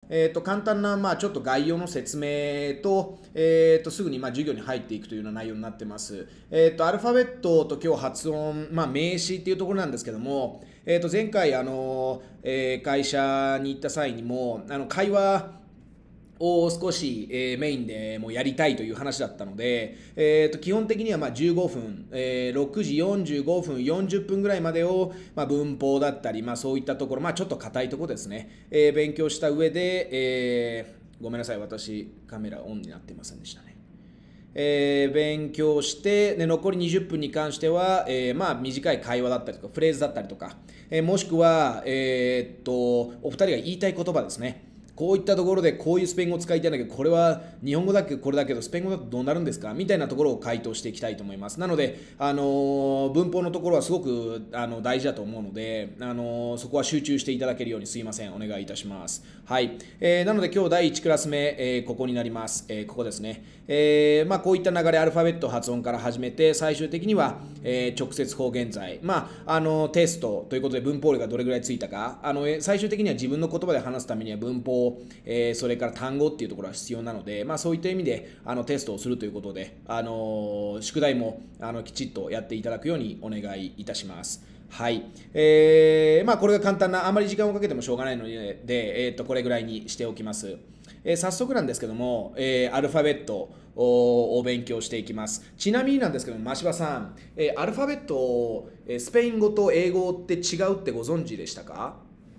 簡単な、ちょっと概要の説明と、すぐに、授業に入っていくというような内容になってます。アルファベットと今日発音、名詞っていうところなんですけども、前回、会社に行った際にも、会話を少し、メインでもうやりたいという話だったので、基本的には15分、6時45分、40分ぐらいまでを、文法だったり、そういったところ、ちょっと硬いところですね、勉強した上で、ごめんなさい、私、カメラオンになってませんでしたね。勉強して、残り20分に関しては、短い会話だったりとか、フレーズだったりとか、もしくは、お二人が言いたい言葉ですね。こういったところでこういうスペイン語を使いたいんだけど、これは日本語だけどこれだけどスペイン語だとどうなるんですかみたいなところを回答していきたいと思います。なので、文法のところはすごく大事だと思うので、そこは集中していただけるようにすいません。お願いいたします。はい。なので今日第1クラス目、ここになります。ここですね。こういった流れ、アルファベット発音から始めて、最終的には、直接方言在、テストということで文法量がどれぐらいついたか、最終的には自分の言葉で話すためには文法、それから単語っていうところが必要なので、そういった意味でテストをするということで、宿題もきちっとやっていただくようにお願いいたします。はい。これが簡単な、あまり時間をかけてもしょうがないので、これぐらいにしておきます。早速なんですけども、アルファベットを勉強していきます。ちなみになんですけども、真柴さん、アルファベット、スペイン語と英語って違うってご存知でしたか？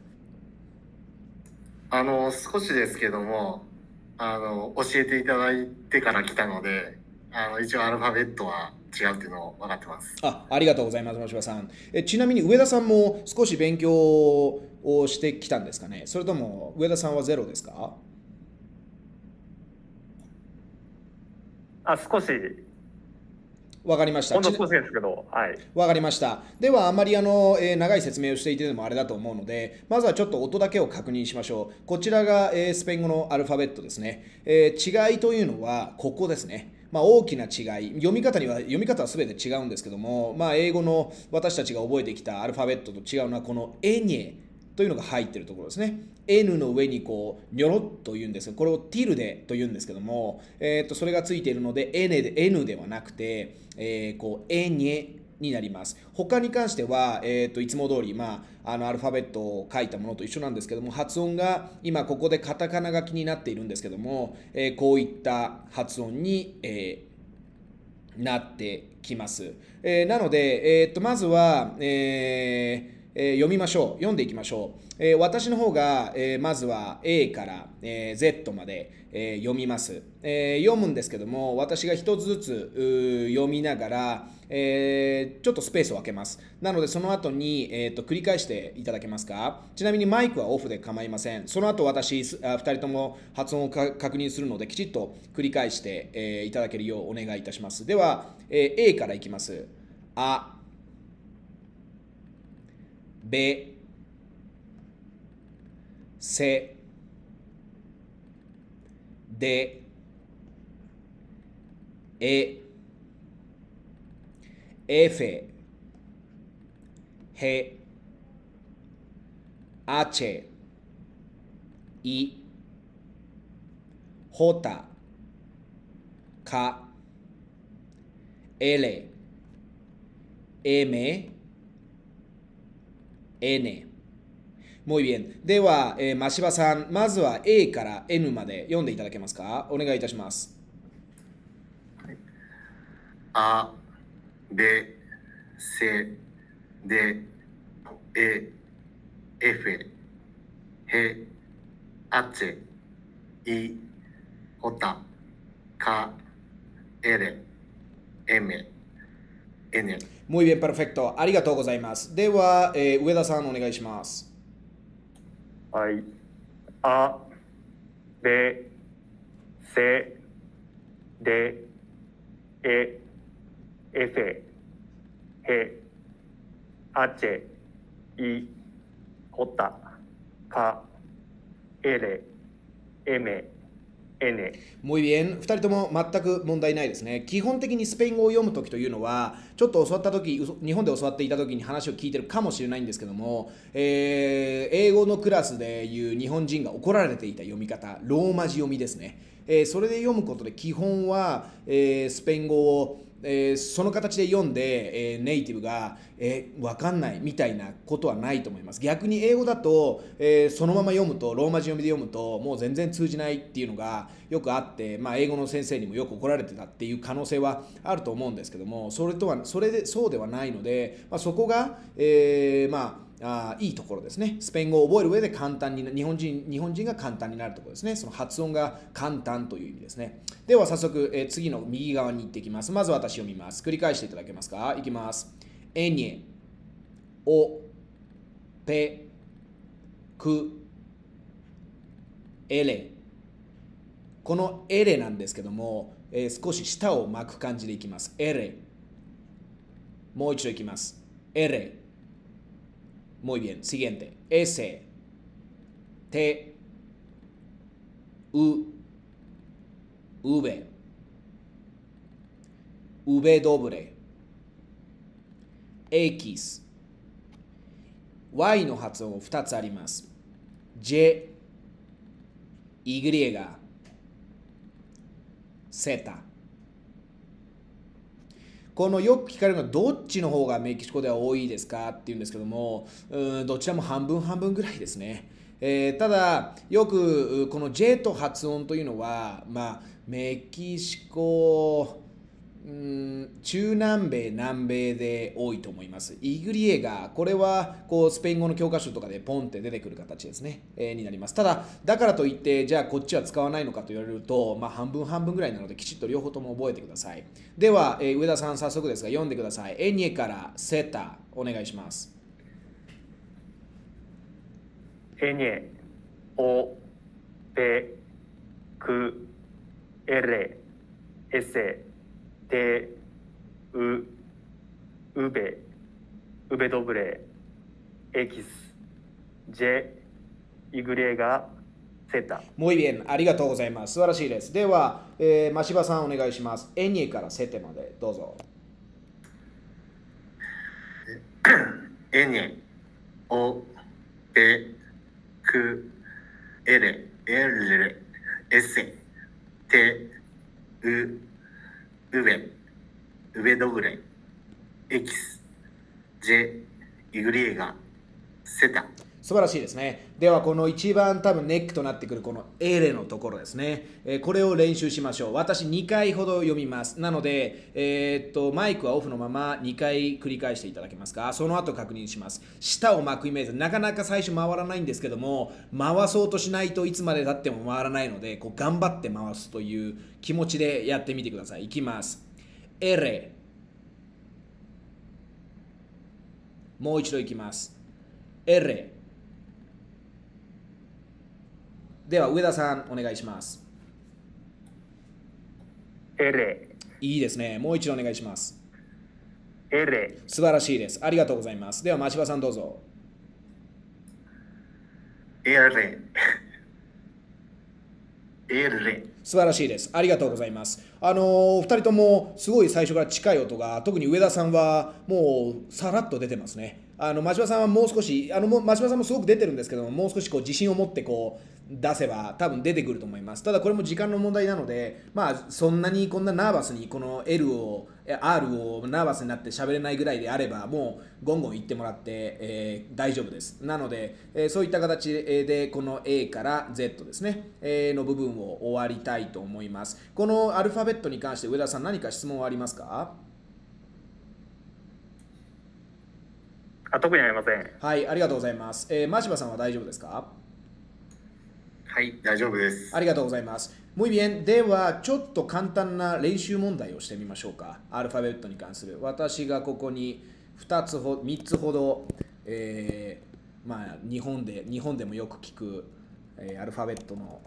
少しですけども、教えていただいてから来たので、一応アルファベットは違うっていうのを分かってます。 ありがとうございます、真柴さん。ちなみに上田さんも少し勉強をしてきたんですかね？それとも上田さんはゼロですか？ 少し、 わかりました。 ほんの少しですけど、はい。 わかりました。では、あまり長い説明をしていてもあれだと思うので、まずはちょっと音だけを確認しましょう。こちらが、スペイン語のアルファベットですね。違いというのは、ここですね。大きな違い、読み方は全て違うんですけども、英語の私たちが覚えてきたアルファベットと違うのは、このエニェというのが入っているところですね。N の上にこうニョロッと言うんですが、これをティルデと言うんですけども、それがついているので N ではなくて、こうエニェになります。他に関しては、いつも通り、アルファベットを書いたものと一緒なんですけども、発音が今ここでカタカナ書きになっているんですけども、こういった発音に、なってきます。なので、まずは、読みましょう。読んでいきましょう。私の方が、まずは A から、Z まで、読みます、読むんですけども、私が一つずつ読みながら、ちょっとスペースを空けます。なのでその後に、繰り返していただけますか？ちなみにマイクはオフで構いません。その後私2人とも発音を確認するのできちっと繰り返して、いただけるようお願いいたします。では、A からいきます。あ、べ、せ、で、え、エフェ、へ、あち、い、ほた、か、えれ、えめ、えね。Muy bien。では、真柴さん、まずは A から N まで読んでいただけますか？お願いいたします。 あ、べ、せ、で、え、エフェ、へ、あち、い、ほた、か、えれ、えめ、えね。 Muy bien, perfecto。ありがとうございます。では、上田さん、お願いします。 はい。あ、べ、せ、で、え、エフェ、へ、あちェ、い、ほた、か、えれ、えめ、 N。 Muy bien、2人とも全く問題ないですね。基本的にスペイン語を読むときというのは、ちょっと教わったとき、日本で教わっていたときに話を聞いてるかもしれないんですけども、英語のクラスでいう日本人が怒られていた読み方、ローマ字読みですね。それで読むことで基本は、スペイン語をその形で読んで、ネイティブが、分かんないみたいなことはないと思います。逆に英語だと、そのまま読むとローマ字読みで読むともう全然通じないっていうのがよくあって、英語の先生にもよく怒られてたっていう可能性はあると思うんですけども、そうではないので、そこが、いいところですね。スペイン語を覚える上で簡単に日本人が簡単になるところですね。その発音が簡単という意味ですね。では早速、次の右側に行っていきます。まず私読みます。繰り返していただけますか。いきます。エニェ、オ、ペ、ク、エレ。このエレなんですけども、少し舌を巻く感じでいきます。エレ。もう一度いきます。エレ。Muy bien, siguiente. S, T, U, V, W, X、Y の発音2つあります。J、Y、Z。このよく聞かれるのはどっちの方がメキシコでは多いですかっていうんですけども、どちらも半分半分ぐらいですね。ただよくこの J と発音というのは、メキシコ、中南米南米で多いと思います。Y がこれはこうスペイン語の教科書とかでポンって出てくる形ですね、になります。ただだからといってじゃあこっちは使わないのかと言われると、半分半分ぐらいなのできちっと両方とも覚えてください。では、上田さん早速ですが読んでください。エニエからセタお願いします。 エニエ、オ、ペ、ク、エレ、エセ、テ、ウ、ウベ、ウベドブレ、エキス、ジェ、イグレガ、セタ。 Muy bien、ありがとうございます。素晴らしいです。では、真柴さんお願いします。エニエからセテまでどうぞ。 エニェ、オ、ペ、ク、エレ、エレ、エセ、テ、ウ、ウベ、ウベドブレ、エキス、ジェ、イグリエガ、セタ。 素晴らしいですね。ではこの一番多分ネックとなってくるこのエレのところですね。これを練習しましょう。私2回ほど読みます。なので、マイクはオフのまま2回繰り返していただけますか。その後確認します。舌を巻くイメージ、なかなか最初回らないんですけども、回そうとしないといつまで経っても回らないので、こう頑張って回すという気持ちでやってみてください。いきます。エレ。もう一度いきます。エレ。では上田さんお願いします。 エレ。 いいですね。もう一度お願いします。 エレ。 素晴らしいです。ありがとうございます。では真柴さんどうぞ。 エレ。エレ。 素晴らしいです。ありがとうございます。2人ともすごい最初から近い音が、特に上田さんはもうさらっと出てますね。真柴さんはもう少し、真柴さんもすごく出てるんですけども、もう少しこう自信を持ってこう出せば多分出てくると思います。ただこれも時間の問題なので、そんなにこんなナーバスにこの R をナーバスになって喋れないぐらいであれば、もうゴンゴン言ってもらって、大丈夫です。なので、そういった形でこの A から Z ですね、の部分を終わりたいと思います。このアルファベットに関して上田さん何か質問はありますか？ 特にありません。 はい、ありがとうございます。真柴さんは大丈夫ですか？ はい、大丈夫です。 ありがとうございます。Muy bien。では、ちょっと簡単な練習問題をしてみましょうか。アルファベットに関する。私がここに3つほど、日本でもよく聞く、アルファベットの、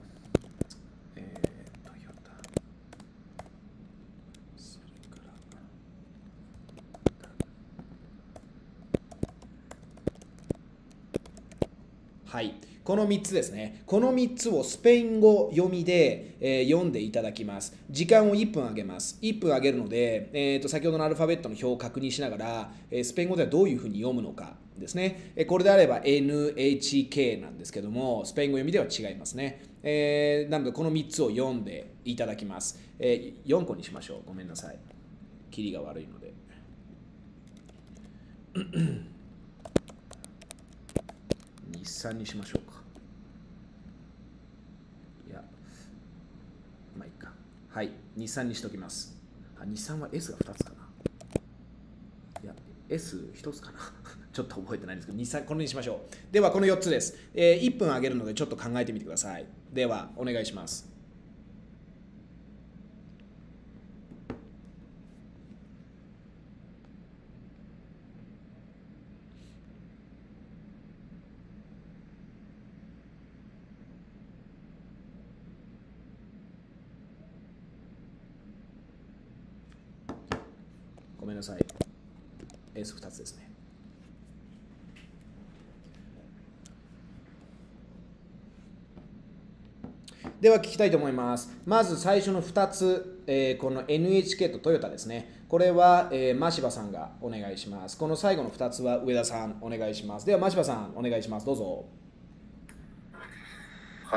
はい。 この3つですね。この3つをスペイン語読みで、読んでいただきます。時間を1分あげます。1分あげるので、先ほどのアルファベットの表を確認しながら、スペイン語ではどういうふうに読むのかですね。これであれば NHK なんですけども、スペイン語読みでは違いますね。なので、この3つを読んでいただきます。4個にしましょう。ごめんなさい。キリが悪いので。日産にしましょうか。いや、まあいいか。はい、日産にしときます。日産は S が2つかな。いや、S1 つかな。ちょっと覚えてないんですけど、日産、これにしましょう。では、この4つです。1分あげるので、ちょっと考えてみてください。では、お願いします。ごめんなさい。S2 つですね。では聞きたいと思います。まず最初の2つ、この NHK とトヨタですね。これは、真柴さんがお願いします。この最後の2つは上田さんお願いします。では真柴さんお願いします。どうぞ。 はい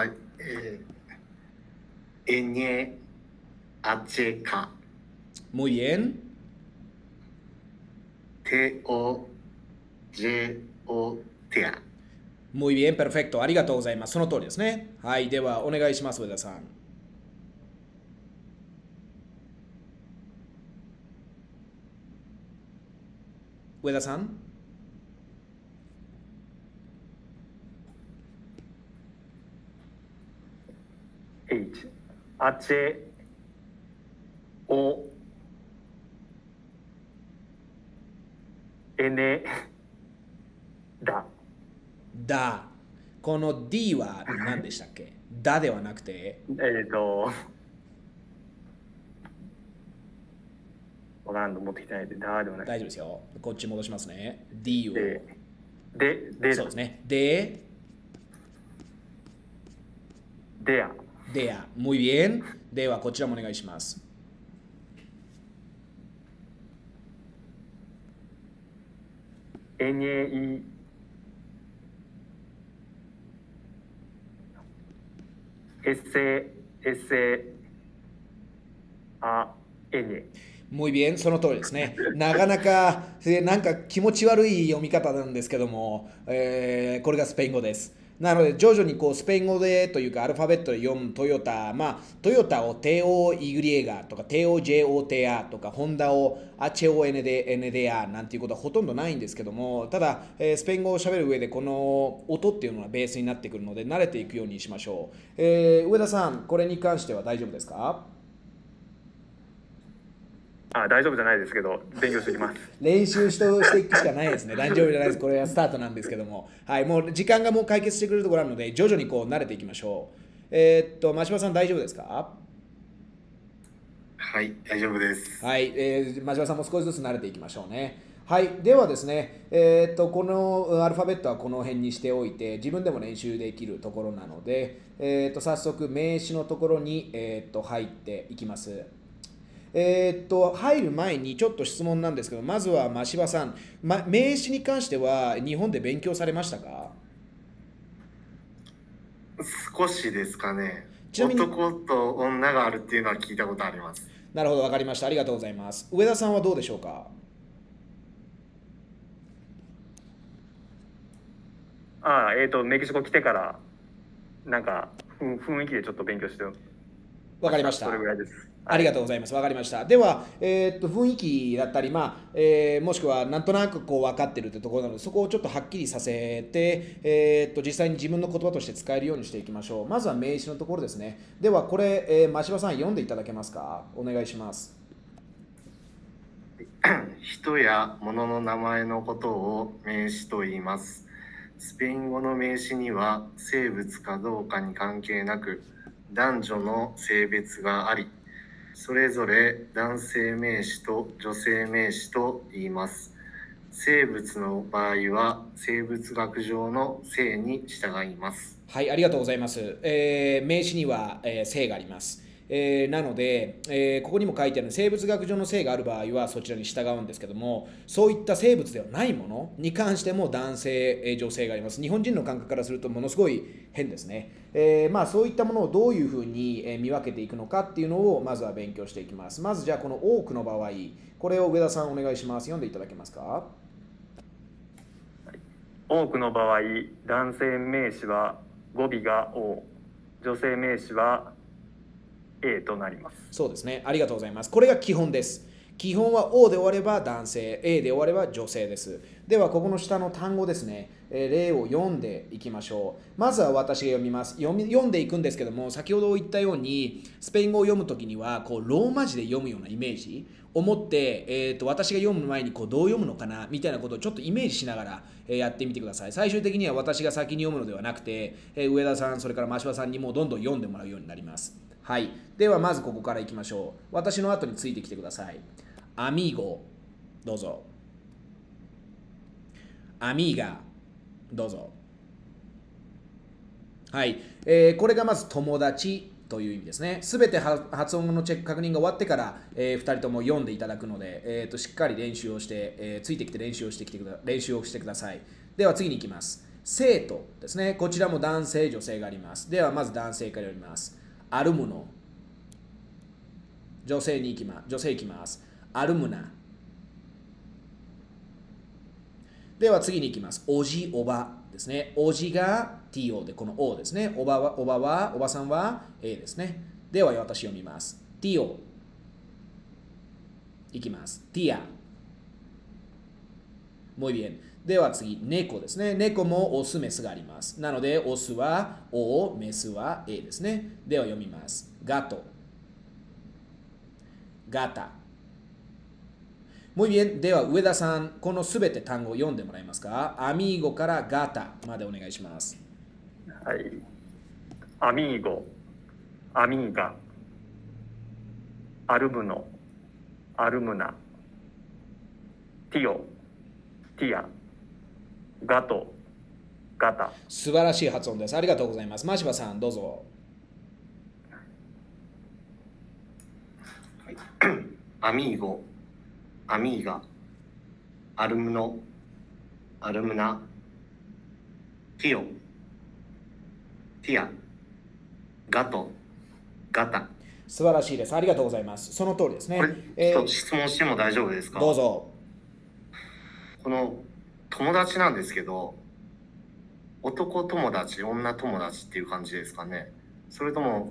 。NHK Muy bien。 TOJOTEA。 Muy bien、perfecto。ありがとうございます。その通りですね。はい。ではお願いします、上田さん。上田さん。 H H O N だ。 だ。この D は何でしたっけ？だではなくて。 わからんと持ってきてないで、だではない。 大丈夫ですよ。こっち戻しますね。D を。 で、 そうですね。で、 でや。 でや。Muy bien。ではこちらもお願いします。 NA SAN。 Muy bien、その通りですね。なかなか、なんか気持ち悪い読み方なんですけども、これがスペイン語です。なので、徐々にこうスペイン語でというか、アルファベットで読むトヨタ、トヨタを TOY とか TOJOTA とか、ホンダを HONDA なんていうことはほとんどないんですけども、ただ、スペイン語を喋る上で、この音っていうのがベースになってくるので、慣れていくようにしましょう。上田さん、これに関しては大丈夫ですか？ 大丈夫じゃないですけど、勉強してきます。 練習していくしかないですね。大丈夫じゃないです。これはスタートなんですけども。はい、もう時間がもう解決してくれるところあるので、徐々にこう慣れていきましょう。真柴さん大丈夫ですか？ はい、大丈夫です。 はい、真柴さんも少しずつ慣れていきましょうね。はい、ではですね、このアルファベットはこの辺にしておいて、自分でも練習できるところなので、早速名詞のところに、入っていきます。入る前にちょっと質問なんですけど、まずは真柴さん、名詞に関しては日本で勉強されましたか？ 少しですかね。 ちなみに男と女があるっていうのは聞いたことあります。 なるほど、わかりました。ありがとうございます。上田さんはどうでしょうか？ メキシコ来てから、なんか、雰囲気でちょっと勉強してる。 わかりました。 それぐらいです。 ありがとうございます。わかりました。では、雰囲気だったり、もしくはなんとなくこう分かってるというところなので、そこをちょっとはっきりさせて、実際に自分の言葉として使えるようにしていきましょう。まずは名詞のところですね。では、これ、真柴さん読んでいただけますか？お願いします。 人や物の名前のことを名詞と言います。スペイン語の名詞には生物かどうかに関係なく男女の性別があり、それぞれ男性名詞と女性名詞と言います。生物の場合は生物学上の性に従います。 はい、ありがとうございます。名詞には、性があります。なので、ここにも書いてある生物学上の性がある場合はそちらに従うんですけども、そういった生物ではないものに関しても男性、女性があります。日本人の感覚からするとものすごい変ですね。そういったものをどういうふうに見分けていくのかっていうのをまずは勉強していきます。まずじゃあこの多くの場合、これを上田さんお願いします。読んでいただけますか。 多くの場合、男性名詞は語尾が O、女性名詞は A となります。 そうですね。ありがとうございます。これが基本です。基本は O で終われば男性、A で終われば女性です。では、ここの下の単語ですね。例を読んでいきましょう。まずは私が読みます。読んでいくんですけども、先ほど言ったように、スペイン語を読むときにはこうローマ字で読むようなイメージを持って、私が読む前にこうどう読むのかなみたいなことをちょっとイメージしながら、やってみてください。最終的には私が先に読むのではなくて、上田さん、それから真柴さんにもどんどん読んでもらうようになります。はい。ではまずここからいきましょう。私の後についてきてください。アミーゴ、どうぞ。アミーガ、どうぞ。はい。これがまず友達という意味ですね。すべて発音のチェック確認が終わってから、2人とも読んでいただくので、しっかり練習をして、ついてきて練習をしてください。では次に行きます。生徒ですね。こちらも男性、女性があります。ではまず男性から読みます。アルムノ。女性行きます。アルムナ。では次に行きます。おじ、おばですね。おじが TO でこの O ですね。おばさんは A ですね。では私読みます。TO。いきます。ティア。もういbien。では次、猫ですね。猫もオス、メスがあります。なので、オスは O、メスは A ですね。では読みます。ガト。ガタ。もうbien。では上田さん、このすべて単語を読んでもらえますか。アミーゴからガタまでお願いします。 はい。アミーゴ、アミーガ、アルムノ、アルムナ、ティオ、ティア、ガト、ガタ。 素晴らしい発音です。ありがとうございます。真柴さん、どうぞ。 はい、アミーゴ、アミーガ、アルムノ、アルムナ、ティオ、ティア、ガト、ガタ。 素晴らしいです。ありがとうございます。その通りですね。 これ、ちょっと質問しても大丈夫ですか。 どうぞ。 この友達なんですけど、男友達、女友達っていう感じですかね。それとも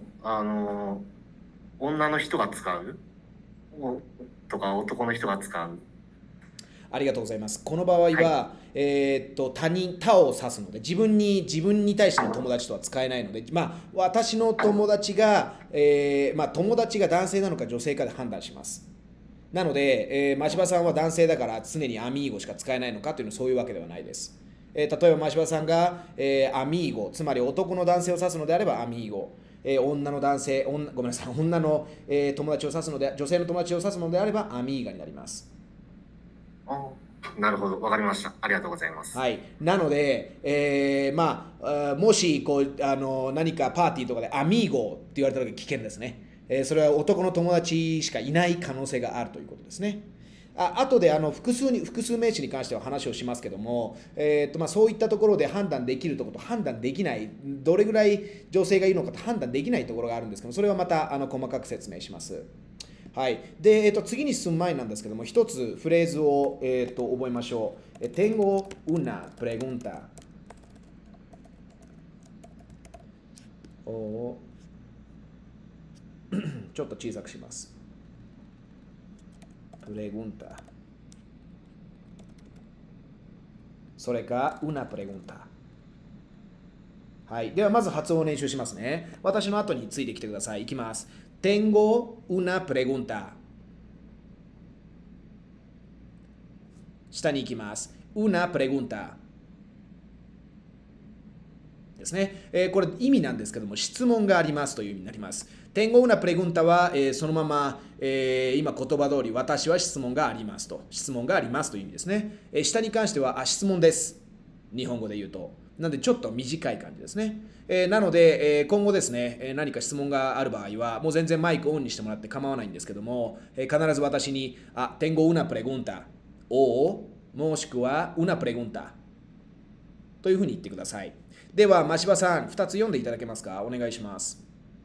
女の人が使うとか男の人が使う。 ありがとうございます。この場合は、他を指すので、自分に対しての友達とは使えないので、私の友達が、友達が男性なのか女性かで判断します。なので、真柴さんは男性だから常にアミーゴしか使えないのかというのはそういうわけではないです。例えば真柴さんが、アミーゴ、つまり男の男性を指すのであればアミーゴ、女の友達を指すので、女性の友達を指すのであればアミーガになります。 なるほど、わかりました。ありがとうございます。 はい、なので、もし何かパーティーとかでアミーゴって言われた時危険ですね。それは男の友達しかいない可能性があるということですね。あとで複数名詞に関しては話をしますけども、そういったところで判断できるところと判断できない、どれぐらい女性がいるのかと判断できないところがあるんですけども、それはまた細かく説明します。はい。で、次に進む前なんですけども、一つフレーズを、覚えましょう。Tengo una pregunta。ちょっと小さくします。pregunta。それか、una pregunta。はい。では、まず発音を練習しますね。私の後についてきてください。いきます。Tengo una pregunta。下に行きます。una pregunta。ですね。これ意味なんですけども、質問がありますという意味になります。Tengo una pregunta は、そのまま、今言葉通り私は質問がありますと。質問がありますという意味ですね。下に関しては質問です。日本語で言うと。 なのでちょっと短い感じですね。なので、今後ですね、何か質問がある場合は、もう全然マイクオンにしてもらって構わないんですけども、必ず私に、tengo una pregunta o もしくは una pregunta というふうに言ってください。では、真柴さん、2つ読んでいただけますか？お願いします。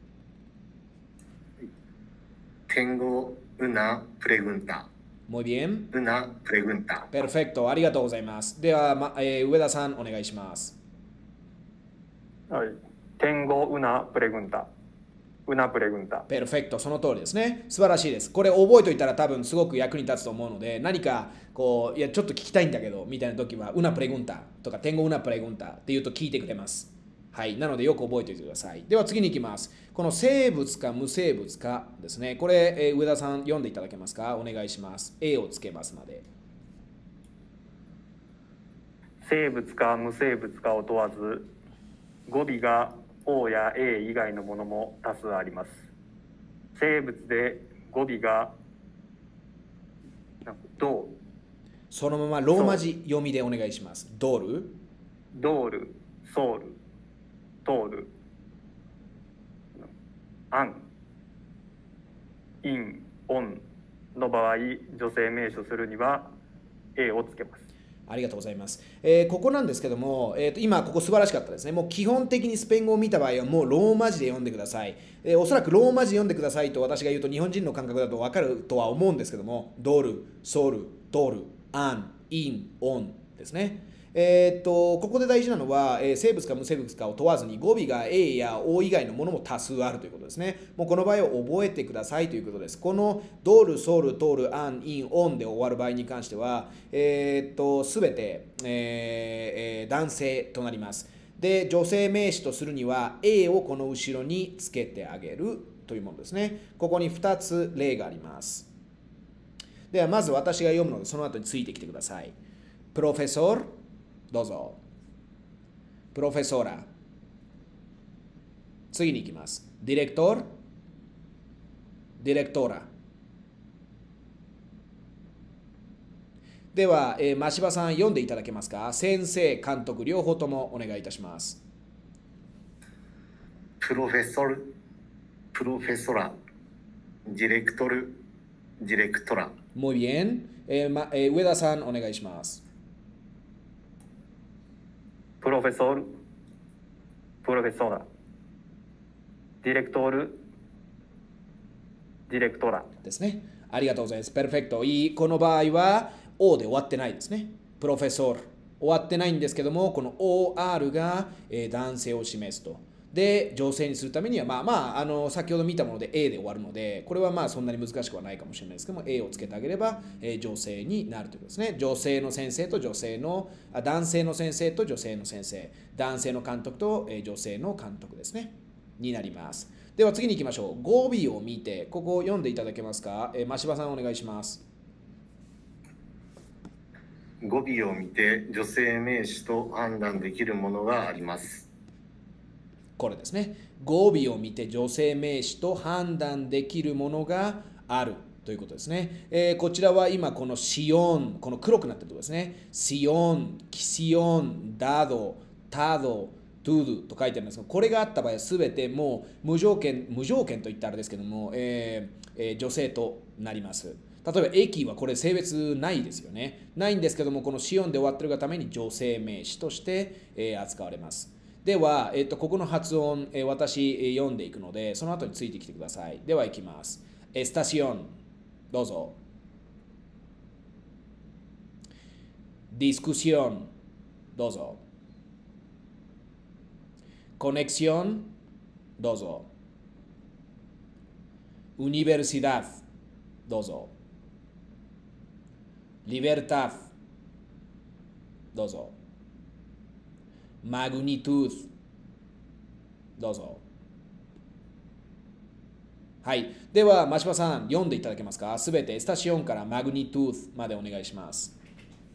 Tengo una pregunta. Muy bien. Una pregunta. Perfecto. ありがとうございます。では、上田さん、お願いします。 はい。tengo una pregunta。una pregunta。 Perfecto。その通りですね。素晴らしいです。これ覚えておいたら多分すごく役に立つと思うので、何かこう、いや、ちょっと聞きたいんだけど、みたいな時は、una pregunta とか、tengo una pregunta って言うと聞いてくれます。はい。なのでよく覚えておいてください。では次に行きます。この生物か無生物かですね。これ、上田さん読んでいただけますか？お願いします。A をつけますまで。 生物か無生物かを問わず、語尾が O や A 以外のものも多数あります。生物で語尾がドそのままローマ字読みでお願いします。ドール、 ソール、トール、アン、イン、オンの場合、女性名詞とするには A をつけます。 ありがとうございます。ここなんですけども、今ここ素晴らしかったですね。もう基本的にスペイン語を見た場合はもうローマ字で読んでください。おそらくローマ字で読んでくださいと私が言うと日本人の感覚だと分かるとは思うんですけども、ドル、ソル、トル、アン、イン、オンですね。ここで大事なのは、生物か無生物かを問わずに語尾が A や O 以外のものも多数あるということですね。もうこの場合を覚えてくださいということです。このドル、ソル、トル、アン、イン、オンで終わる場合に関しては、すべて、男性となります。で、女性名詞とするには A をこの後ろにつけてあげるというものですね。ここに2つ例があります。ではまず私が読むのでその後についてきてください。プロフェッソーどうぞ。プロフェッソーラ。次に行きます。ディレクトー、ディレクトーラ。では、真柴さん読んでいただけますか？先生、監督、両方ともお願いいたします。 プロフェッソル、プロフェッソラ、ディレクトル、ディレクトラ。 Muy bien。上田さんお願いします。 プロフェッソール、プロフェッソーラ、ディレクトール、ディレクトラですね。ありがとうございます。ペルフェクト。いい。この場合は O で終わってないですね。プロフェッソール。終わってないんですけども、この OR が、男性を示すと。で、女性にするためには、先ほど見たもので A で終わるので、これはまあそんなに難しくはないかもしれないですけども、A をつけてあげれば、女性になるということですね。女性の先生と女性の、男性の先生と女性の先生、男性の監督と、女性の監督ですね。になります。では次に行きましょう。語尾を見て、ここを読んでいただけますか？真柴さんお願いします。 語尾を見て女性名詞と判断できるものがあります。 これですね。語尾を見て女性名詞と判断できるものがあるということですね。こちらは今このシオン、この黒くなってるところですね。シオン、キシオン、ダド、タド、トゥードと書いてあるんですが、これがあった場合は全てもう無条件といったらあれですけども、女性となります。例えば駅はこれ性別ないですよね。ないんですけども、このシオンで終わってるがために女性名詞として、扱われます。では、ここの発音、私読んでいくので、その後についてきてください。では、いきます。エスタシオン、どうぞ。ディスクシオン、どうぞ。コネクション、どうぞ。ウニベルシダド、どうぞ。リベルタド、どうぞ。マグニトゥード、どうぞ。はい。では、真柴さん、読んでいただけますか？すべてエスタシオンからマグニトゥードまでお願いします。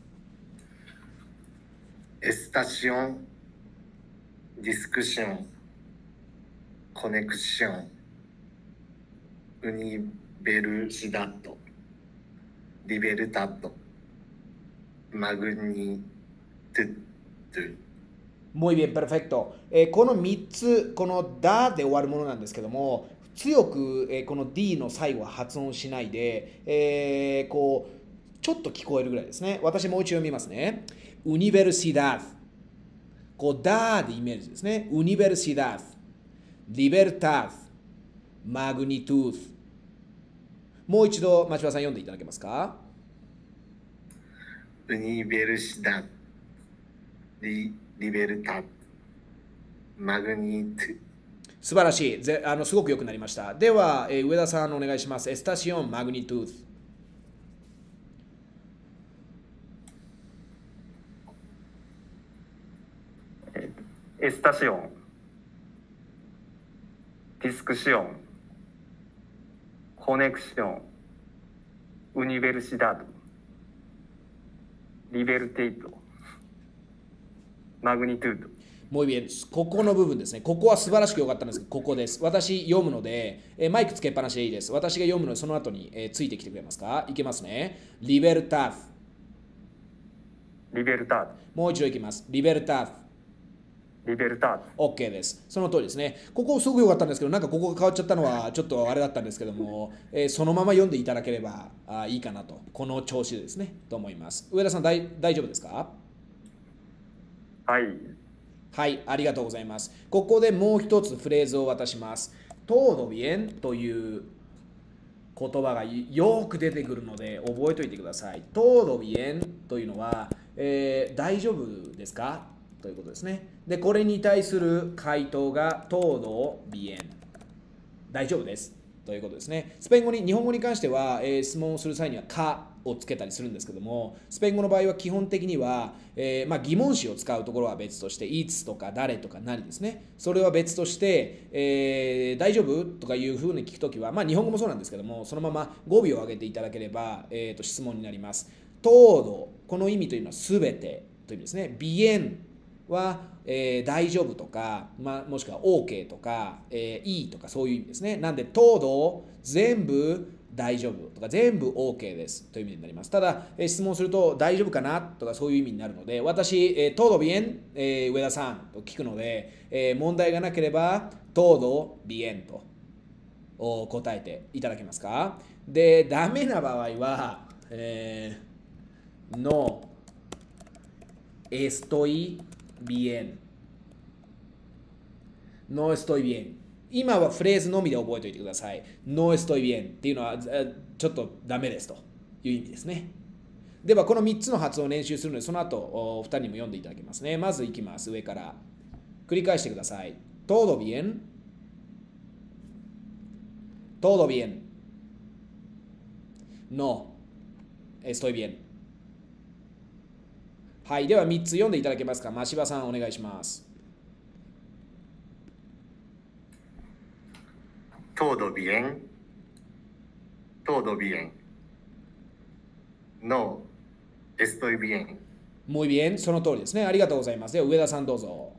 エスタシオン、ディスクション、コネクション、ウニベルシダッド、リベルタッド、マグニトゥッド。 Muy bien, perfecto。この3つ、このだで終わるものなんですけども、強く、この D の最後は発音しないで、こう、ちょっと聞こえるぐらいですね。私もう一度読みますね。ウニベルシダー。こう、だでイメージですね。ウニベルシダー。リベルター。マグニトゥード。もう一度、町場さん読んでいただけますか？ ウニベルシダ、リベルタ、マグニトゥ。 素晴らしい。すごく良くなりました。では、上田さんお願いします。エスタシオン、マグニトゥード。 エスタシオン、ディスクシオン、コネクション、ウニベルシダード、リベルテイト、マグニトゥード。 もういいここの部分ですね。ここは素晴らしく良かったんですけど、ここです。私読むので、マイクつけっぱなしでいいです。私が読むので、その後に、ついてきてくれますか？いけますね。リベルタフ。 リベルタード、 もう一度いきます。リベルタフ。 リベルタード。 OK です。その通りですね。ここすごく良かったんですけど、なんかここが変わっちゃったのはちょっとあれだったんですけども、そのまま読んでいただければいいかなと、この調子でですね、と思います。上田さん、大丈夫ですか？ はい。 はい、ありがとうございます。ここでもう一つフレーズを渡します。todo bien という言葉がよく出てくるので覚えておいてください。todo bien というのは、大丈夫ですかということですね。で、これに対する回答が todo bien。大丈夫です。ということですね。スペイン語に、日本語に関しては、質問をする際にはかをつけたりするんですけども、スペイン語の場合は基本的には、疑問詞を使うところは別として、いつとか誰とか何ですね。それは別として、大丈夫とかいうふうに聞くときは、日本語もそうなんですけども、そのまま語尾を上げていただければ、質問になります。todo、この意味というのはすべてという意味ですね。bienは、大丈夫とか、もしくは OK とか、いいとかそういう意味ですね。なんで todo 全部大丈夫とか全部 OK ですという意味になります。ただ、質問すると大丈夫かなとかそういう意味になるので、私、todo bien、上田さんと聞くので、問題がなければ todo bien と答えていただけますか？で、ダメな場合は、no estoy bien。No estoy bien。今はフレーズのみで覚えておいてください。No estoy bien っていうのはちょっとダメですという意味ですね。ではこの3つの発音を練習するので、その後お二人にも読んでいただきますね。まずいきます。上から繰り返してください。Todo bien。Todo bien。No estoy bien。はい、では3つ読んでいただけますか？真柴さんお願いします。 todo bien, todo bien. No, estoy bien. Muy bien、その通りですね。ありがとうございます。では上田さんどうぞ。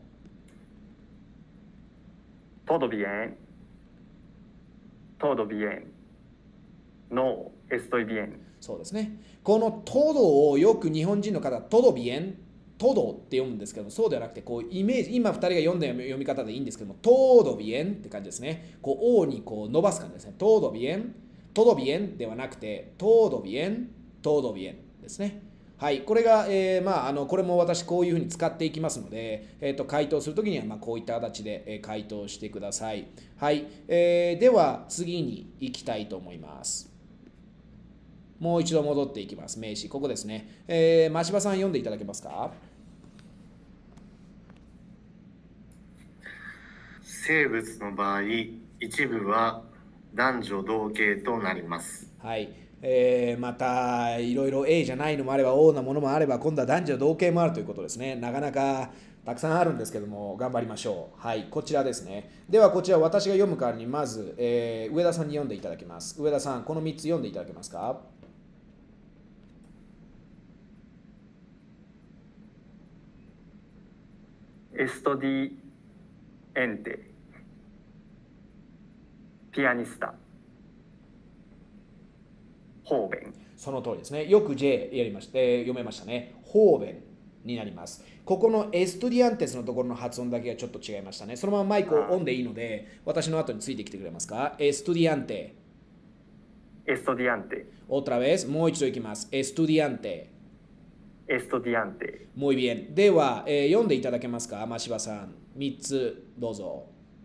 todo bien, todo bien. No, estoy bien。 そうですね。このトドをよく日本人の方、トドビエン、トドって読むんですけども、そうではなくて、こうイメージ、今2人が読んだ読み方でいいんですけども、トドビエンって感じですね。こう、O にこう伸ばす感じですね。トドビエン、トドビエンではなくて、トドビエン、トドビエンですね。はい、これが、これも私こういうふうに使っていきますので、回答するときにはこういった形で、回答してください。はい、では次に行きたいと思います。もう一度戻っていきます。名詞、ここですね。真柴さん読んでいただけますか？ 生物の場合、一部は男女同型となります。 はい。また、いろいろ A じゃないのもあれば O なものもあれば、今度は男女同型もあるということですね。なかなかたくさんあるんですけども、頑張りましょう。はい、こちらですね。では、こちら私が読む代わりに、まず、上田さんに読んでいただきます。上田さん、この3つ読んでいただけますか ？Estudiante, pianista, joven。 その通りですね。よく J やりました、読めましたね。方便になります。ここのエストディアンテスのところの発音だけがちょっと違いましたね。そのままマイクをオンでいいので、私の後についてきてくれますか？エストディアンテ。 estudiante, Otra vez、もう一度いきます。エストディアンテ。 estudiante, Muy bien。では、読んでいただけますか？真柴さん。3つどうぞ。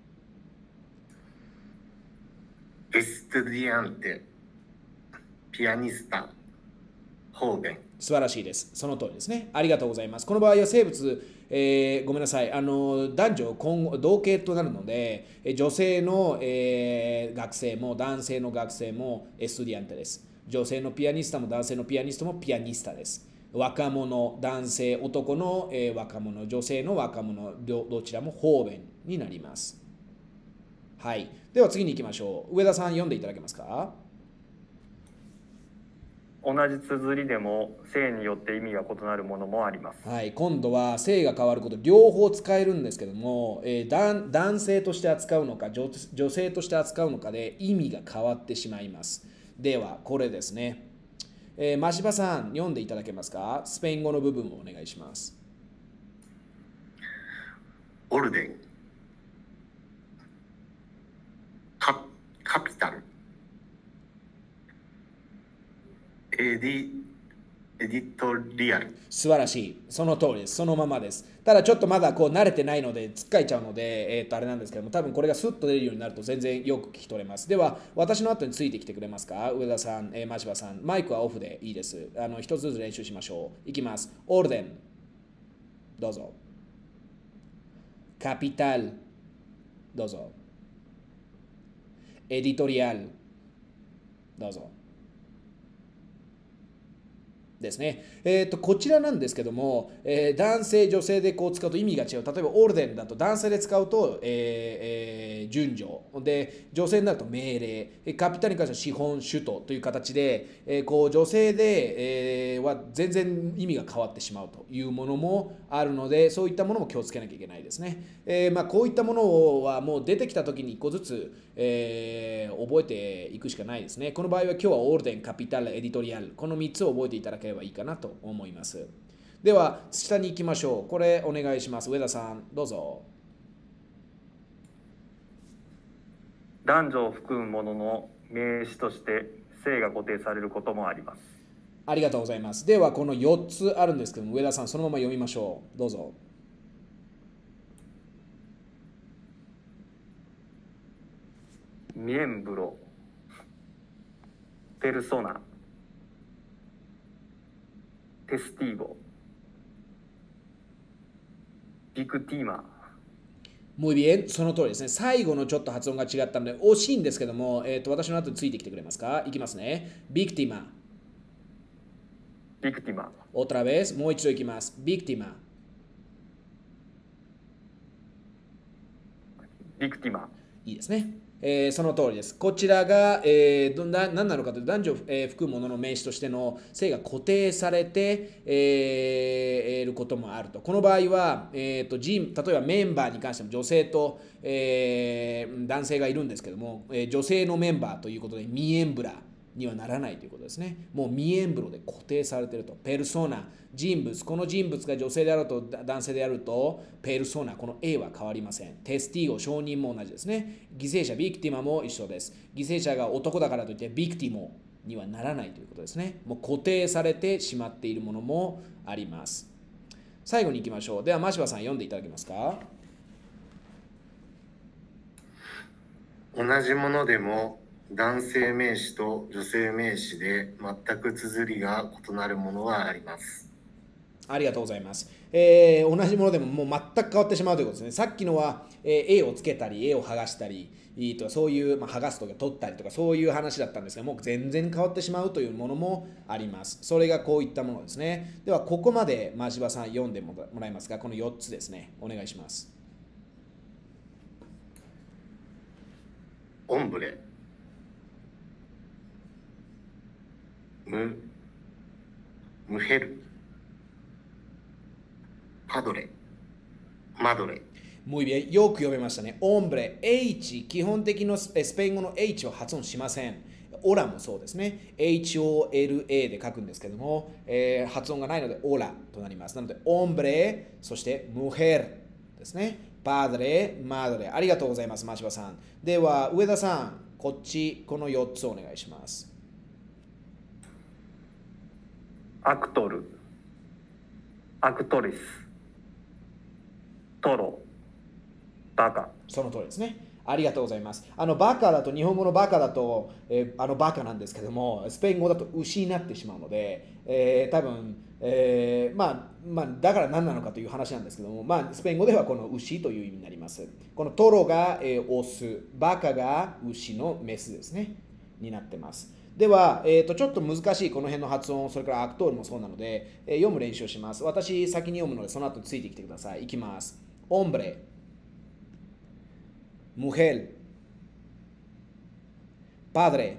estudiante, pianista, joven。 素晴らしいです。その通りですね。ありがとうございます。この場合は生物、ごめんなさい。男女混合同型となるので、女性の、学生も男性の学生もエストディアンテです。女性のピアニスタも男性のピアニストもピアニスタです。若者、男性、男の、若者、女性の若者、どちらも方便になります。はい。では次に行きましょう。上田さん読んでいただけますか？ 同じ綴りでも性によって意味が異なるものもあります。 はい、今度は性が変わること両方使えるんですけども、男性として扱うのか女性として扱うのかで意味が変わってしまいます。ではこれですね、真柴さん読んでいただけますか？スペイン語の部分をお願いします。 オルデン、カピタル、エディトリアル。 素晴らしい。その通りです。そのままです。ただちょっとまだこう慣れてないのでつっかえちゃうので、あれなんですけども、多分これがスッと出るようになると全然よく聞き取れます。では、私の後についてきてくれますか？上田さん、真柴さん。マイクはオフでいいです。一つずつ練習しましょう。いきます。オルデン。どうぞ。カピタル。どうぞ。エディトリアル。どうぞ。ですね。こちらなんですけども、男性、女性でこう使うと意味が違う。例えば、オルデンだと男性で使うと、順序で、女性になると命令、カピタルに関しては資本、主とという形で、こう女性で、は全然意味が変わってしまうというものもあるので、そういったものも気をつけなきゃいけないですね。こういったものはもう出てきたときに1個ずつ、覚えていくしかないですね。この場合は今日はオルデン、カピタル、エディトリアル、この3つを覚えていただければいいかなと思います。では、下に行きましょう。これお願いします。上田さん、どうぞ。 男女を含むものの名詞として性が固定されることもあります。 ありがとうございます。では、この4つあるんですけども、上田さん、そのまま読みましょう。どうぞ。 ミエンブロ、ペルソナ、テスティーゴ、ビクティーマ。 Muy bien、その通りですね。最後のちょっと発音が違ったので、惜しいんですけども、私の後についてきてくれますか？いきますね。ビクティマ。 ビクティマ。 Otra vez、もう一度いきます。ビクティマ。 ビクティマ。 いいですね。その通りです。こちらが、何なのかというと、男女を、含むものの名詞としての性が固定されて、いることもあると。この場合は、例えばメンバーに関しても女性と、男性がいるんですけども、女性のメンバーということでミエンブラにはならないということですね。もうミエンブロで固定されていると。ペルソナ、人物、この人物が女性であると男性であると、ペルソナ、この A は変わりません。テスティーゴ、証人も同じですね。犠牲者、ビクティマも一緒です。犠牲者が男だからといってビクティモにはならないということですね。もう固定されてしまっているものもあります。最後に行きましょう。では、真柴さん読んでいただけますか？ 同じものでも男性名詞と女性名詞で全く綴りが異なるものがあります。 ありがとうございます。同じものでももう全く変わってしまうということですね。さっきのは、A をつけたり A を剥がしたりとかそういう、剥がすとか取ったりとかそういう話だったんですが、もう全然変わってしまうというものもあります。それがこういったものですね。ではここまで真柴さん読んでもらえますか？この4つですね。お願いします。 オンブレ、ムヘル、パドレ、マドレ。 Muy bien、よく読めましたね。オンブレ、H、基本的のスペイン語の H を発音しません。 オラもそうですね。HOLA で書くんですけども、発音がないのでオラとなります。なので、オンブレ、そしてムヘルですね。パドレ、マドレ。ありがとうございます、マシバさん。では、上田さん、こっち、この4つお願いします。 アクトル、アクトリス、トロ、バカ。 その通りですね。ありがとうございます。バカだと、日本語のバカだと、バカなんですけども、スペイン語だと牛になってしまうので、多分、だから何なのかという話なんですけども、スペイン語ではこの牛という意味になります。このトロが、オス、バカが牛のメスですね、になってます。では、ちょっと難しいこの辺の発音、それからアクトールもそうなので、読む練習をします。私、先に読むので、その後ついてきてください。いきます。オンブレ、mujer, padre,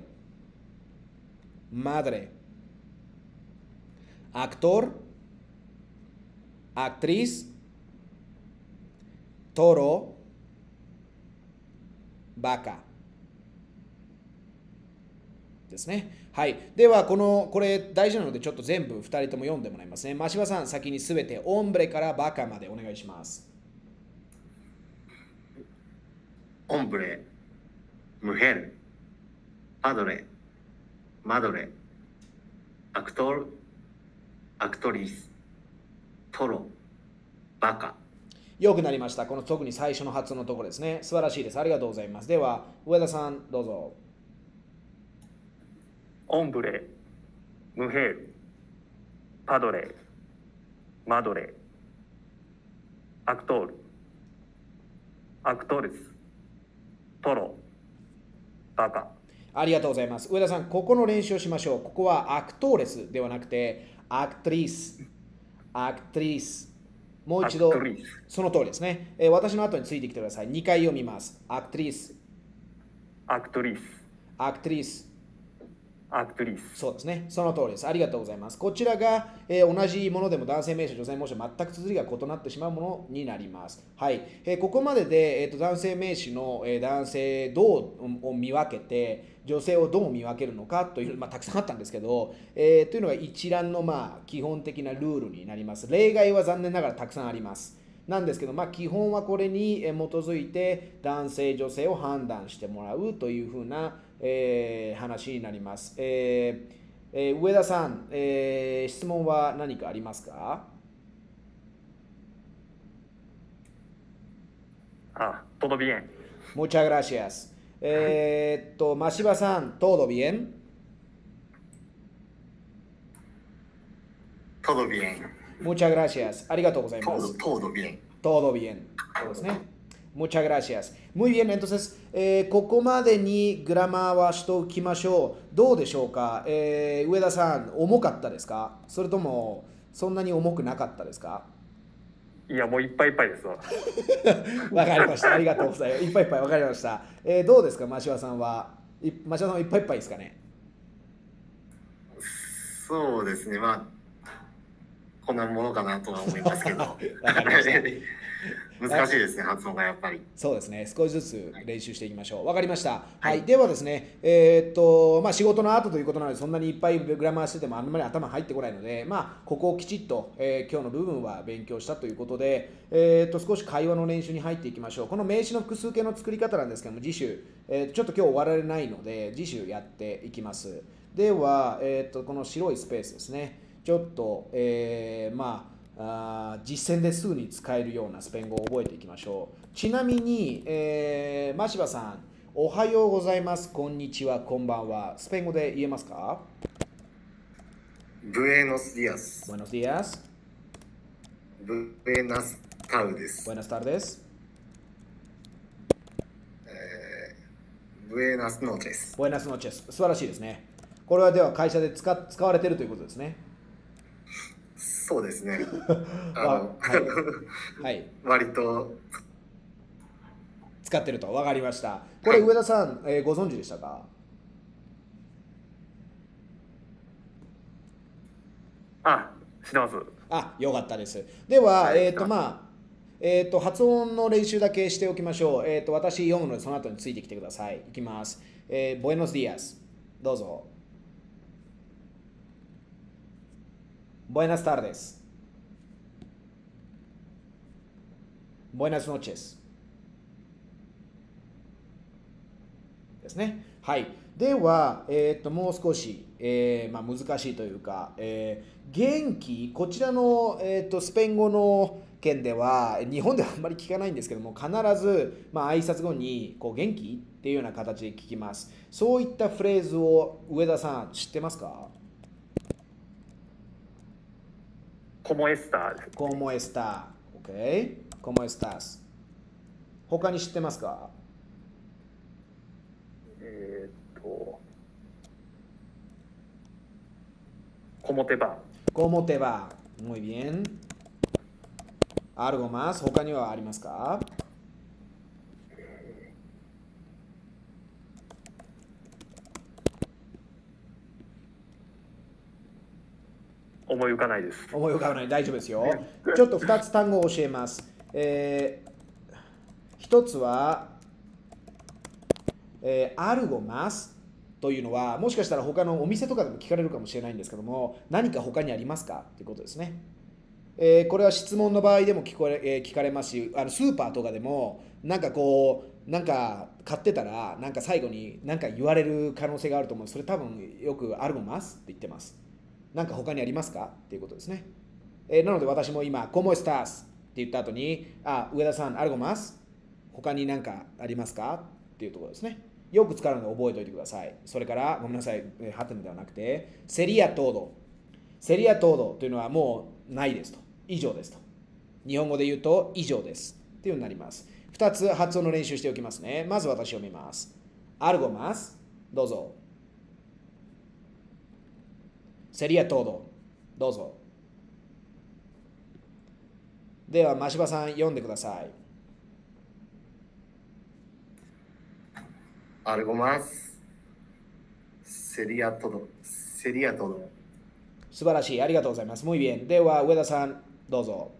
madre, actor, actriz, toro, vaca ですね。はい。では、これ大事なので、ちょっと全部2人とも読んでもらいますね。真柴さん、先にすべて、オンブレからバカまでお願いします。 hombre, mujer, padre, madre, actor, actriz, toro, vaca。 よくなりました。この特に最初の発音のところですね。素晴らしいです。ありがとうございます。では、上田さん、どうぞ。 オンブレ、ムヘル、パドレ、マドレ、アクトール、アクトリス、トロ、バカ。 ありがとうございます。上田さん、ここの練習をしましょう。ここはアクトーレスではなくて、アクトリス。アクトリス。もう一度、その通りですね。私の後についてきてください。2回読みます。アクトリス。 アクトリス。 アクトリス。 アクトリス。 そうですね。その通りです。ありがとうございます。こちらが、同じものでも男性名詞、女性名詞、全く綴りが異なってしまうものになります。はい。ここまでで、男性名詞の、男性どうを見分けて、女性をどう見分けるのかという、たくさんあったんですけど、というのが一覧の、基本的なルールになります。例外は残念ながらたくさんあります。なんですけど、基本はこれに基づいて男性、女性を判断してもらうというふうな、話になります。上田さん、質問は何かありますか？ todo bien. Muchas gracias. 真柴さん、todo bien? todo bien. Muchas gracias. ありがとうございます。 todo bien. Todo bien. そうですね。Muchas gracias. Muy bien, entonces, ここまでにグラマーはしておきましょう。どうでしょうか、上田さん、重かったですか？それとも、そんなに重くなかったですか？ いや、もういっぱいいっぱいですわ。 わかりました。ありがとうございます。いっぱいいっぱいわかりました。どうですか、真柴さんは。真柴さんはいっぱいいっぱいですかね？ そうですね、こんなものかなとは思いますけど。 わかりました。 難しいですね、発音がやっぱり。 そうですね、少しずつ練習していきましょう。わかりました。はい、ではですね、仕事の後ということなので、そんなにいっぱいグラマーしててもあんまり頭入ってこないので、ここをきちっと、今日の部分は勉強したということで、少し会話の練習に入っていきましょう。この名詞の複数形の作り方なんですけども、次週、ちょっと今日終わられないので、次週やっていきます。では、この白いスペースですね、ちょっと、実践ですぐに使えるようなスペイン語を覚えていきましょう。ちなみに、真柴さん、おはようございます、こんにちは、こんばんは。スペイン語で言えますか？ Buenos días. Buenos días. Buenas tardes. Buenas tardes. Buenas noches. Buenas noches. 素晴らしいですね。これはでは会社で使われているということですね。 そうですね。 はい。 割と使ってると分かりました。これ上田さん、ご存知でしたか？ 知ってます。 よかったです。では、発音の練習だけしておきましょう。私読むのでその後についてきてください。いきます。Buenos días。 どうぞ。Buenas tardes. Buenas noches. ですね。はい。では、もう少し、難しいというか、元気、こちらの、スペイン語の件では、日本ではあんまり聞かないんですけども、必ず、挨拶後にこう元気っていうような形で聞きます。そういったフレーズを上田さん、知ってますか？ ¿Cómo está? ¿Cómo está? ¿Ok? ¿Cómo estás? 他に知ってますか？ ¿Cómo te va? ¿Cómo te va? Muy bien. ¿Algo más? 他にはありますか？ 思い浮かないです。 思い浮かばない。大丈夫ですよ。ちょっと2つ単語を教えます。1つは、algo más というのは、もしかしたら他のお店とかでも聞かれるかもしれないんですけども、何か他にありますかということですね。これは質問の場合でも聞かれますし、スーパーとかでも、なんか買ってたら、なんか最後に何か言われる可能性があると思う。それ多分よくalgo másって言ってます。なんか他にありますかっていうことですね。なので私も今、¿Cómo estás? って言った後に、上田さん、algo más? 他に何かありますかっていうところですね。よく使うので覚えておいてください。それから、ごめんなさい、ハテナではなくて、sería todo。sería todo というのはもうないですと。以上ですと。日本語で言うと、以上です。っていうようになります。2つ発音の練習しておきますね。まず私読みます。algo más? どうぞ。sería todo。どうぞ。では、真柴さん、読んでください。 Algo más. Sería todo. Sería todo. 素晴らしい。ありがとうございます。muy bien。では、上田さん、どうぞ。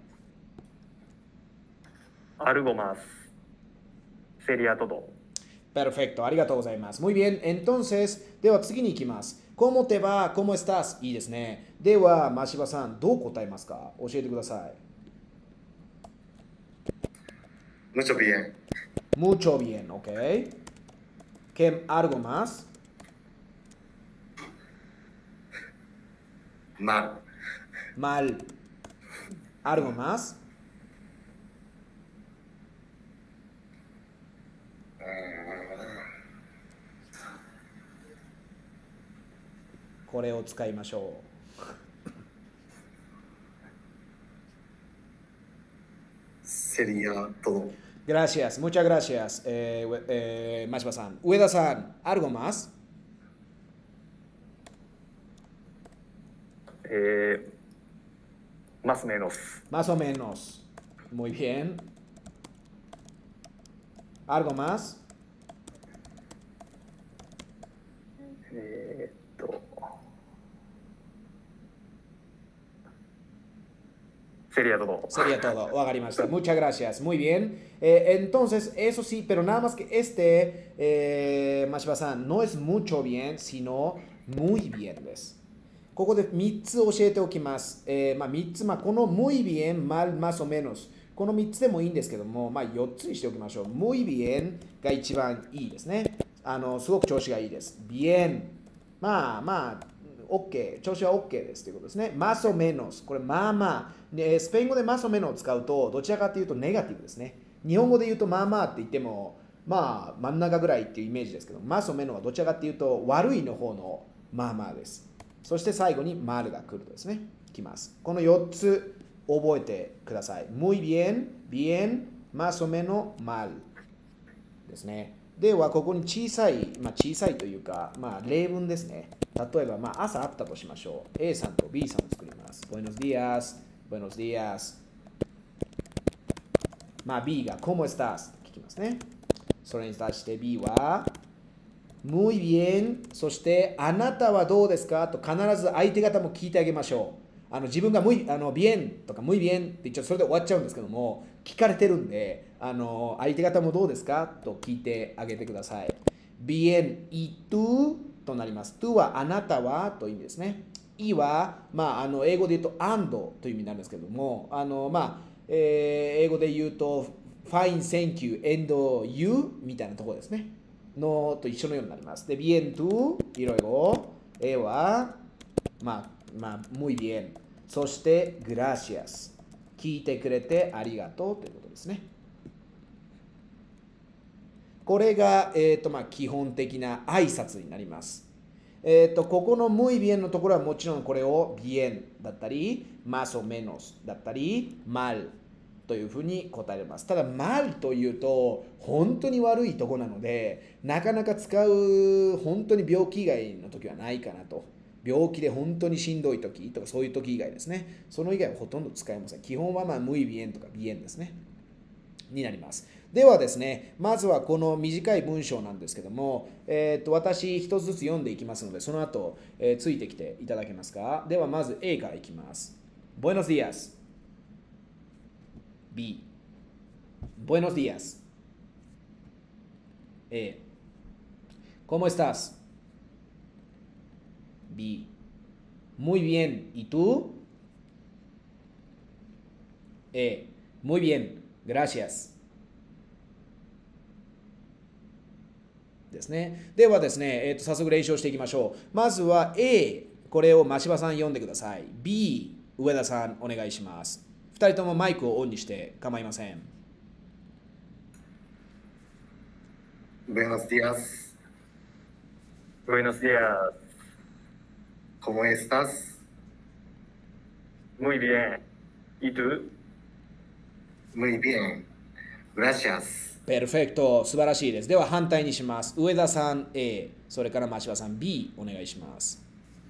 Algo más. Sería todo. Perfecto。ありがとうございます。muy bien。entonces、では次に行きます。¿Cómo te va? ¿Cómo estás? いいですね。では、真柴さん、どう答えますか？教えてください。 Mucho bien. Mucho bien, ¿ok? ¿Qué algo más? Mal. Mal. ¿Algo más? Ah, これを使いましょう。 Sería todo. Gracias, muchas gracias, Mashiba-san. Ueda-san, ¿algo más? Más o menos. Más o menos. Muy bien. ¿Algo más? Sería todo. Sería todo. Muchas gracias. Muy bien. Entonces, eso sí, pero nada más que Mashiba-san, no es mucho bien, sino muy bien です。ここで3つ教えておきます。3つ、この muy bien, mal, más o menos。この3つでもいいんですけども、4つにしておきましょう。muy bien が一番いいですね。すごく調子がいいです。bien。OK。調子は OK ですということですね。más o menos。これスペイン語で más o menos を使うと、どちらかというとネガティブですね。日本語で言うとって言っても、真ん中ぐらいっていうイメージですけど、más o menos はどちらかというと悪いの方のです。そして最後にmalが来るとですね。きます。この4つ覚えてください。muy bien, bien, más o menos, mal ですね。では、ここに小さいというか、例文ですね。例えば、朝あったとしましょう。A さんと B さんを作ります。Buenos días, buenos días。B が ¿Cómo estás? と聞きますね。それに対して B はmuy bien、そしてあなたはどうですかと必ず相手方も聞いてあげましょう。自分がbien とか muy bien って言っちゃうそれで終わっちゃうんですけども、聞かれてるんで、相手方もどうですかと聞いてあげてください。bien y tú となります。to はあなたはという意味ですね。いは、英語で言うと and という意味になるんですけども、英語で言うと fine, thank you, and you みたいなところですね。のと一緒のようになります。で、bien tú, いろいろ。は、muy bien。そして、gracias。聞いてくれてありがとうということですね。これが、基本的な挨拶になります。ここの muy bien のところはもちろんこれを bien だったり、más o menos だったり、mal というふうに答えます。ただ mal というと本当に悪いところなので、なかなか使う本当に病気以外の時はないかなと。病気で本当にしんどい時とかそういう時以外ですね。その以外はほとんど使えません。基本はmuy bien とか bien ですね。になります。ではですね、まずはこの短い文章なんですけども、私一つずつ読んでいきますので、その後、ついてきていただけますか。ではまず A からいきます。Buenos días。B。Buenos días。A。¿Cómo estás? B. Muy bien. ¿Y tú? A. Muy bien. Gracias。ですね。ではですね、早速練習をしていきましょう。まずは A、これを真柴さん読んでください。B、上田さんお願いします。2人ともマイクをオンにして構いません。 Buenos días. Buenos días. ¿Cómo estás? Muy bien. ¿Y tú? Muy bien. Gracias. ペルフェクト、素晴らしいです。では反対にします。上田さん A、それから真柴さん B お願いします。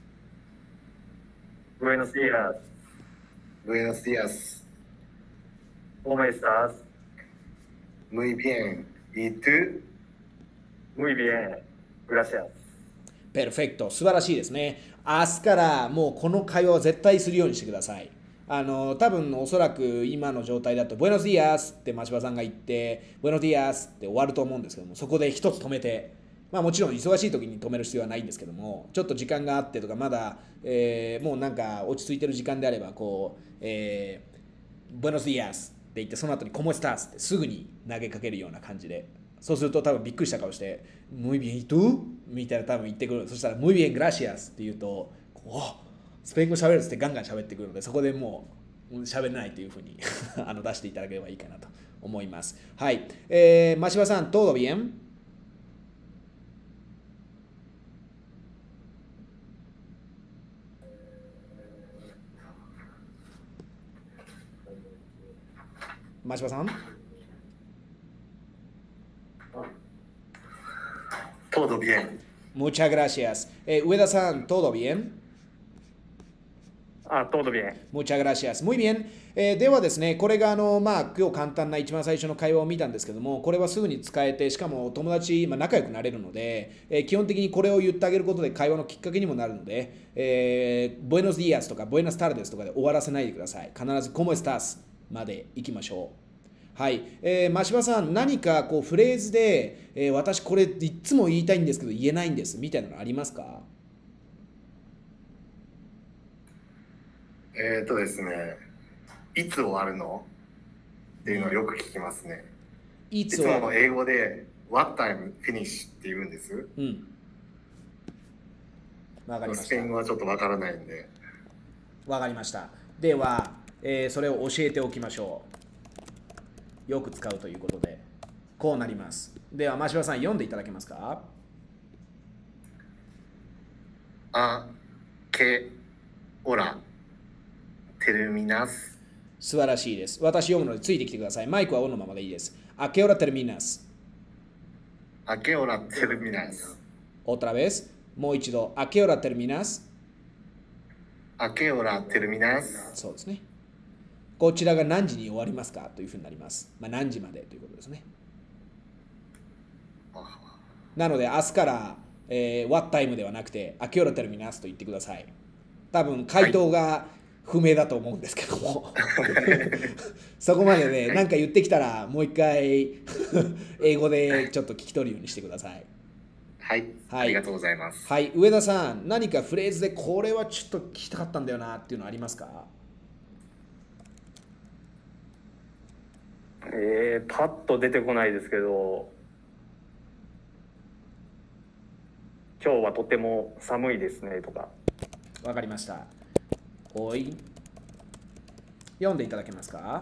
Buenos días. Buenos días. ¿Cómo estás? Muy bien. ¿Y tú? Muy bien. Gracias. ペルフェクト、素晴らしいですね。明日からもうこの会話を絶対するようにしてください。多分おそらく今の状態だと Buenos días って真柴さんが言って Buenos días って終わると思うんですけども、そこで一つ止めて、もちろん忙しい時に止める必要はないんですけども、ちょっと時間があってとかまだ、もうなんか落ち着いてる時間であればこう、Buenos días って言ってその後に ¿Cómo estás? ってすぐに投げかけるような感じで、そうすると多分びっくりした顔して Muy bien, ¿y tú? みたいな多分言ってくる。そしたら Muy bien, gracias って言うと、スペイン語喋るってガンガン喋ってくるので、そこでもう喋れないというふうに出していただければいいかなと思います。はい。真柴さん、todo bien? 真柴さん Todo bien. Muchas gracias. 上田さん、todo bien? todo bien. Muchas gracias. Muy bien. ではですね、これが今日簡単な一番最初の会話を見たんですけども、これはすぐに使えて、しかも友達、仲良くなれるので、基本的にこれを言ってあげることで会話のきっかけにもなるので、Buenos días とか Buenas tardes とかで終わらせないでください。必ず ¿Cómo estás? まで行きましょう。はい。真柴さん、何かこうフレーズで、私これいつも言いたいんですけど言えないんですみたいなのありますか？ ですね、いつ終わるのっていうのをよく聞きますね。いつも英語で What time finish って言うんです。 うん。わかりました。 スペイン語はちょっとわからないんで。 わかりました。では、それを教えておきましょう。よく使うということで、こうなります。では、真柴さん、読んでいただけますか？ あけおらテルミナス。 素晴らしいです。私読むのでついてきてください。マイクはオンのままでいいです。あけおらテルミナス。 あけおらテルミナス。 Otra vez。もう一度。あけおらテルミナス。 あけおらテルミナス。 そうですね。こちらが何時に終わりますかというふうになります。何時までということですね。なので、明日から、What time ではなくて、あけおらテルミナスと言ってください。多分、回答が不明だと思うんですけども。そこまでね、何か言ってきたら、もう一回、英語でちょっと聞き取るようにしてください。 はい、 はいありがとうございます。 はい、上田さん、何かフレーズでこれはちょっと聞きたかったんだよなっていうのありますか？ パッと出てこないですけど、今日はとても寒いですねとか。 わかりました。おい、読んでいただけますか？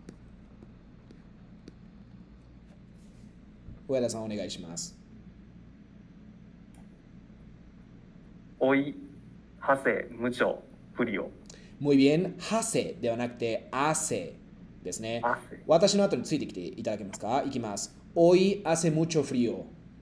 上田さん、お願いします。 おい、はせ、むちょ、ふりを。 Muy bien、はせではなくて、あせですね。 あせ。 私の後についてきていただけますか？いきます。Hoy hace mucho frío。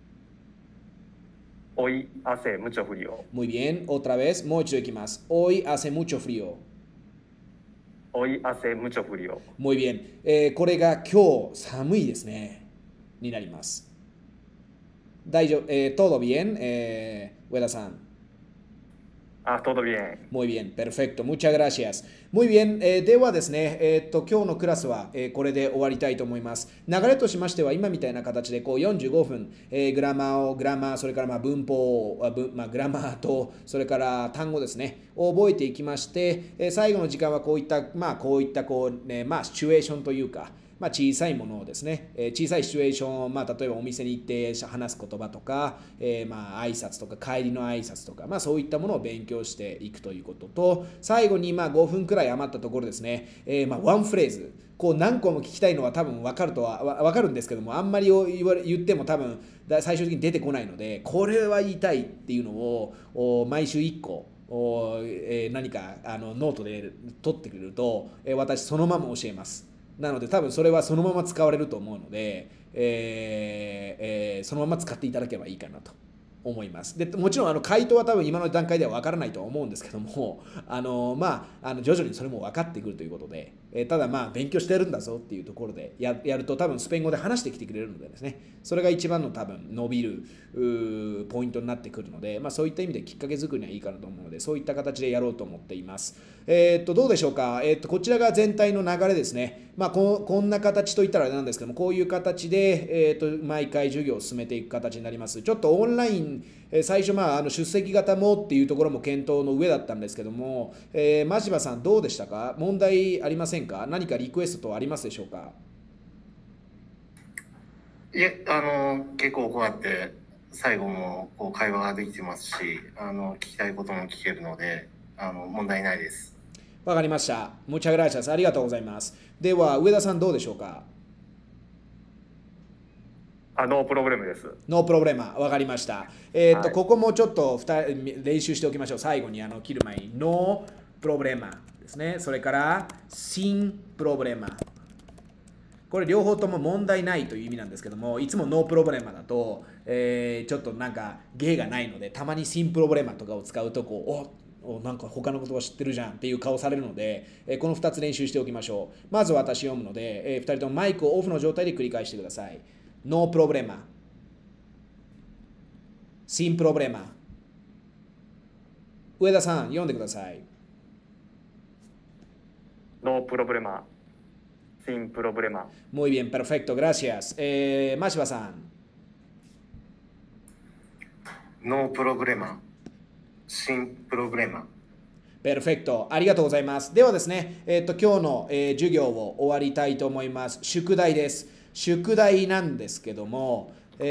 おい、あせ、むちょ、ふりを。 Muy bien, otra vez, もう一度いきます。Hoy hace mucho frío。 おい、あせ、むちょ、ふりを。 Muy bien、これが今日寒いですね。になります。大丈夫、todo bien、上田さん。 あ、todo bien。 Muy bien, perfecto, muchas gracias. Muy bien、ではですね、今日のクラスは、これで終わりたいと思います。流れとしましては、今みたいな形でこう45分、グラマー、それから文法、グラマーと、それから単語ですね、を覚えていきまして、最後の時間はこういった、シチュエーションというか、小さいものをですね、小さいシチュエーション、例えばお店に行って話す言葉とか、挨拶とか帰りの挨拶とか、そういったものを勉強していくということと、最後に5分くらい余ったところですね、ワンフレーズ、こう何個も聞きたいのは多分分かるんですけども、あんまり言っても多分最終的に出てこないので、これは言いたいっていうのを毎週1個何かノートで取ってくれると、私そのまま教えます。なので多分それはそのまま使われると思うので、そのまま使っていただければいいかなと思います。でもちろん回答は多分今の段階では分からないとは思うんですけども、徐々にそれも分かってくるということで、ただ勉強してるんだぞっていうところでやると多分スペイン語で話してきてくれるのでですね、それが一番の多分伸びるポイントになってくるので、そういった意味できっかけ作りにはいいかなと思うので、そういった形でやろうと思っています。どうでしょうか。こちらが全体の流れですね。こんな形といったらあれなんですけども、こういう形で、毎回授業を進めていく形になります。ちょっとオンライン、最初出席型もっていうところも検討の上だったんですけども、真柴さんどうでしたか？問題ありませんか？何かリクエストとありますでしょうか？ いえ、結構こうやって最後もこう会話ができてますし、聞きたいことも聞けるので、問題ないです。 わかりました。Muchas gracias。ありがとうございます。では、上田さんどうでしょうか？ ノープロブレムです。 ノープロブレマ、わかりました。ここもちょっと練習しておきましょう。最後に切る前に、ノープロブレマですね。それから、シンプロブレマ。これ両方とも問題ないという意味なんですけども、いつもノープロブレマだと、ちょっとなんか芸がないので、たまにシンプロブレマとかを使うとなんか他の言葉知ってるじゃんっていう顔されるので、この2つ練習しておきましょう。まず私読むので、2人ともマイクをオフの状態で繰り返してください。ノープロブレマ。シンプロブレマ。上田さん、読んでください。 ノープロブレマ。sin problema. Muy bien, perfecto, gracias. Mashibaさん。 No problema. Sin problema. Perfecto、ありがとうございます。ではですね、今日の、授業を終わりたいと思います。宿題です。宿題なんですけども、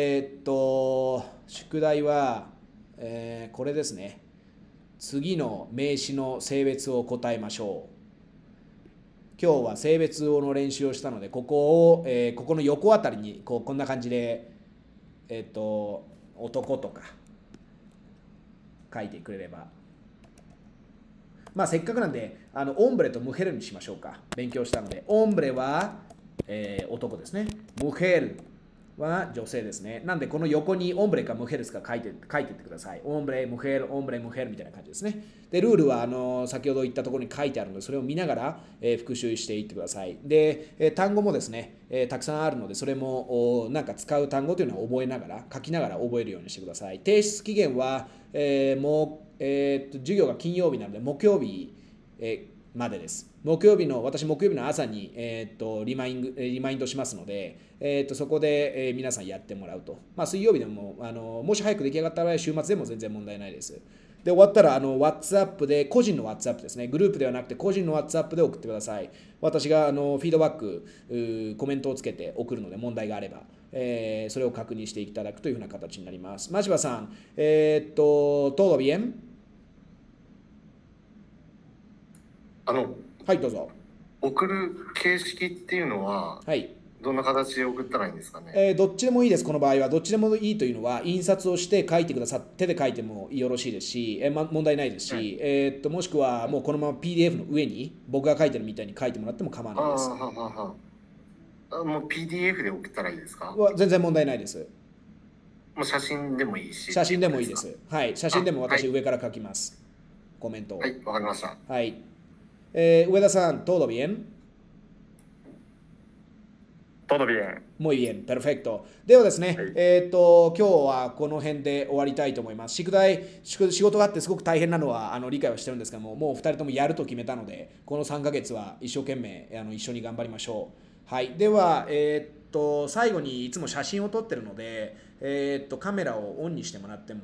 宿題は、これですね。次の名詞の性別を答えましょう。今日は性別の練習をしたので、ここの横あたりにこんな感じで、男とか書いてくれれば。せっかくなんで、オンブレとムヘルにしましょうか。勉強したので。オンブレは、男ですね。ムヘルは女性ですね。なんで、この横にオンブレかムヘルか書いていってください。オンブレ、ムヘル、オンブレ、ムヘルみたいな感じですね。で、ルールは先ほど言ったところに書いてあるので、それを見ながら、復習していってください。で、単語もですね、たくさんあるので、それもなんか使う単語というのは覚えながら、書きながら覚えるようにしてください。提出期限は、授業が金曜日なので、木曜日、 までです。私、木曜日の朝に、リマインドしますので、そこで、皆さんやってもらうと。水曜日でも、もし早く出来上がった場合は週末でも全然問題ないです。で、終わったら、WhatsApp で、個人の WhatsApp ですね。グループではなくて、個人の WhatsApp で送ってください。私がフィードバック、コメントをつけて送るので、問題があれば、それを確認していただくというふうな形になります。マジバさん、todo bien？ はい、どうぞ。 送る形式っていうのは、 はい。 どんな形で送ったらいいんですかね。 どっちでもいいです、この場合は。どっちでもいいというのは、印刷をして書いてくださって、手で書いてもよろしいですし、問題ないですし、もしくはもうこのまま PDF の上に、僕が書いてるみたいに書いてもらっても構わないです。 もう PDF で送ったらいいですか？ 全然問題ないです。 もう写真でもいいし。 写真でもいいです。はい、写真でも私、 はい、 上から書きます。コメントを。 はい、わかりました。 はい。上田さん、todo bien？ todo bien。 muy bien、perfecto。ではですね、 はい、 今日はこの辺で終わりたいと思います。仕事があってすごく大変なのは理解はしてるんですけども、もう2人ともやると決めたので、この3ヶ月は一生懸命一緒に頑張りましょう。はい、では、最後にいつも写真を撮ってるので、カメラをオンにしてもらっても